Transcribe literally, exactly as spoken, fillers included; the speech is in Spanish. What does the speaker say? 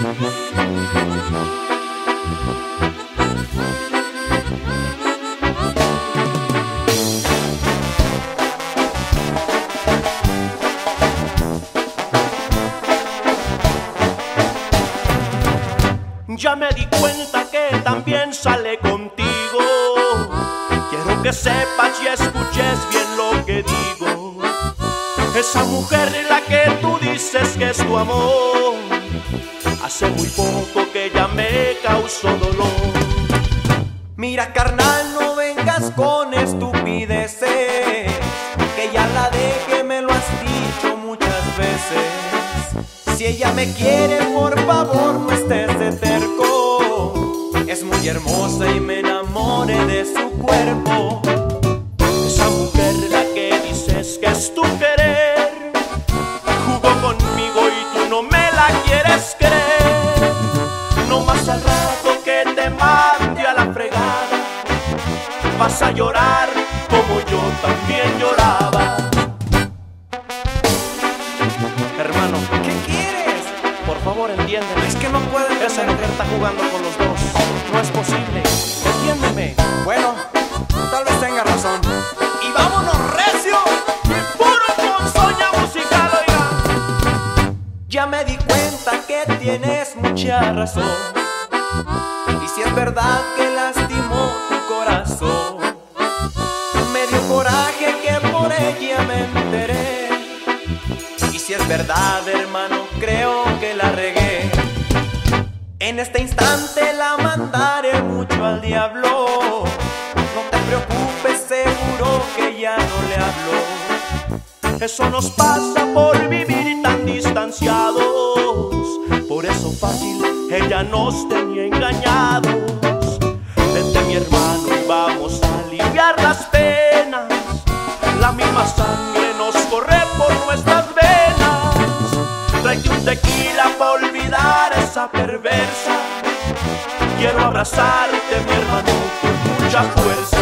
Ya me di cuenta que también sale contigo. Quiero que sepas y escuches bien lo que digo. Esa mujer de la que tú dices que es tu amor, hace muy poco que ya me causó dolor. Mira, carnal, no vengas con estupideces, que ya la dejé, me lo has dicho muchas veces. Si ella me quiere, por favor, no estés de terco. Es muy hermosa y me enamoré de su cuerpo. Esa mujer la que dices que es tu querer, jugó conmigo y tú no me la quieres creer. No más al rato que te mande a la fregada, vas a llorar como yo también lloraba. Hermano, ¿qué quieres? por favor entiéndeme. Es que no puedo. Esa mujer está jugando con los dos. No es posible. Entiéndeme. Bueno, tal vez tenga razón. Y vámonos recio Y puro ponzoña musical, oiga. Ya me di cuenta que tienes mucha razón. Y si es verdad que lastimó tu corazón, me dio coraje que por ella me enteré. Y si es verdad, hermano, creo que la regué. En este instante la mandaré mucho al diablo. No te preocupes, seguro que ya no le hablo. Eso nos pasa por vivir tan distanciados. Por eso fácil ella nos tenía engañados. Vente, mi hermano, y vamos a aliviar las penas. La misma sangre nos corre por nuestras venas. Tráete un tequila para olvidar esa perversa. Quiero abrazarte, mi hermano, con mucha fuerza.